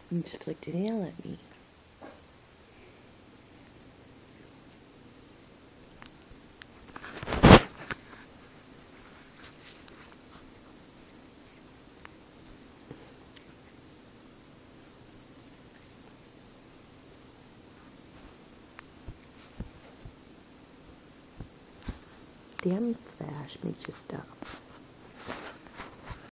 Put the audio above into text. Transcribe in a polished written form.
and just like to yell at me. Damn flash makes you stop.